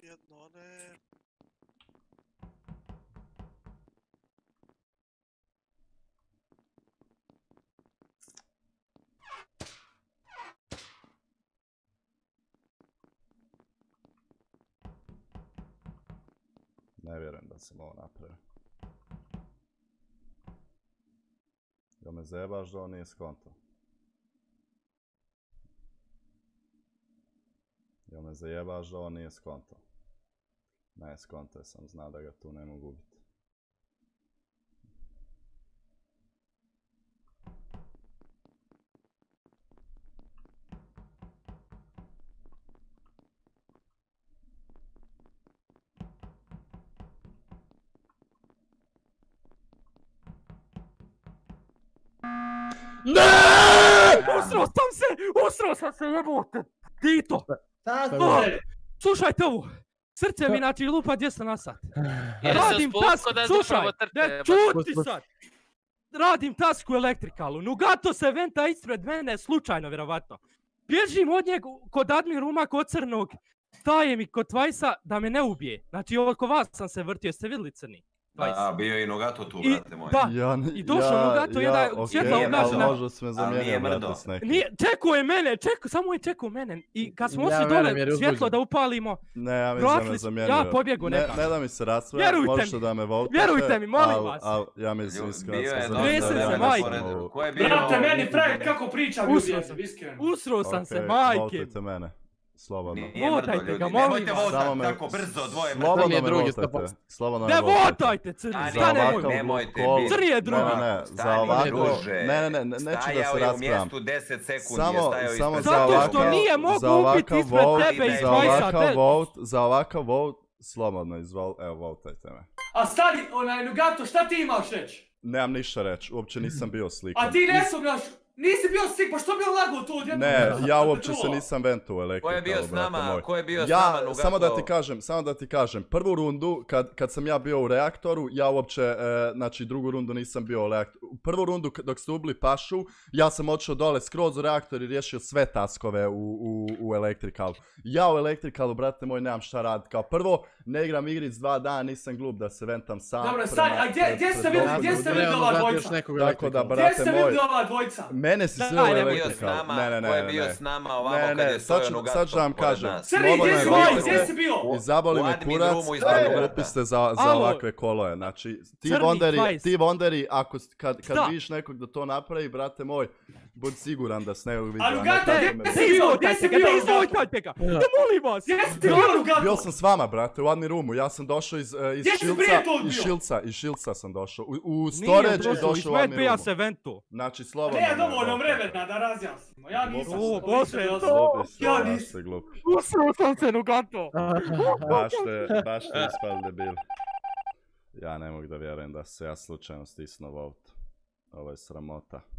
jedno, ne. Ne vjerujem da sam ovo napravio. Jel me zajebaš da ovo nije skonto? Jel me zajebaš da ovo nije skonto? Ne, skonto sam, zna da ga tu ne mogu ubiti. Ne! Usrao sam se, jebote! Tito! Slušajte ovo! Srce mi znači lupa 200 na sat. Radim tasku, slušaj! Ne, čuti sad! Radim tasku elektrikalu, Nugato se venta ispred mene, slučajno vjerovatno. Bježim od njega kod admin ruma kod crnog, staje mi kod Vajsa da me ne ubije. Znači oko vas sam se vrtio, jeste vidjeli crni? Da, bio je i Nugato tu, brate moj. Da, i došao Nugato, jedna svjetla ugažena. Možda se me zamijenio, brate, s nekim. Čekao je mene, samo je čekao mene. I kad smo ošli dole svjetlo da upalimo, ne, ja mislim da me zamijenio. Ja pobjegu nekako. Ne da mi se rasve, možete da me volite. Vjerujte mi, molim vas. Al, ja mislim iskreno sam zamijenio. Brate, meni Frank kako pričam ljudi, iskreno. Usro sam se, majke. Volite mene. Slobodno. Votajte ga, molim vas. Nemojte votati tako brzo, dvoje mrtvi. Slobodno me votajte. Slobodno me votajte. Ne votajte, crni. Nemojte. Crni je drugi. Ne, za ovako. Ne, neću da se raspravim. Stajao je u mjestu 10 sekundi je stajao ispred. Zato što nije mogu ubiti ispred tebe i Vajsa. Za ovakav vote, slobodno izvol, evo, votajte me. A stani, Nugato, šta ti imaš reći? Nemam ništa reći, uopće nisam bio slikan. A ti ne sumnjaš? Nisi bio slik, pa što bi on lagao tu odjedno? Ne, ja uopće se nisam ventu u elektrikalu, Ko je bio s nama, Nugato? Samo da ti kažem, prvu rundu, kad sam ja bio u reaktoru, ja uopće, znači drugu rundu nisam bio u reaktoru. Prvu rundu dok ste ubili Pašu, ja sam odšao dole skroz u reaktor i riješio sve taskove u elektrikalu. Ja u elektrikalu, brate moj, nemam šta raditi. Kao prvo, ne igram igric 2 dana, nisam glup da se ventam sam. Dobro, stani, a gdje ste vidjeli ova dvojca? Tako da, brate moj, mene si sve u elektrikalu. Ko je bio s nama ovamo kad je stojao Nugato? Sad ću vam kažem. Crni, gdje si bio? Izaboli me kurac, glupi ste za ovakve koloje. Znači, ti Wonderi, kad vidiš nekog da to napravi, brate moj, budi siguran da s nekog vidio. A Nugato, gdje si bio? Izvojtajte ga, da molim vas. Gdje si bio, Nugato? Bio sam s vama, brate, u admin roomu. Ja sam došao iz Shieldsa sam došao. U storage i došao u admin roomu. Znači, slobodno. Ne, dovoljno vremena da razjasnimo. Ja nisam. O, Bože, to. Ja nisam. Usro sam se, Nugato. Baš ste ispali debil. Ja ne mogu da vjerujem da se ja slučajno stisnuo vote. Ovo je sramota.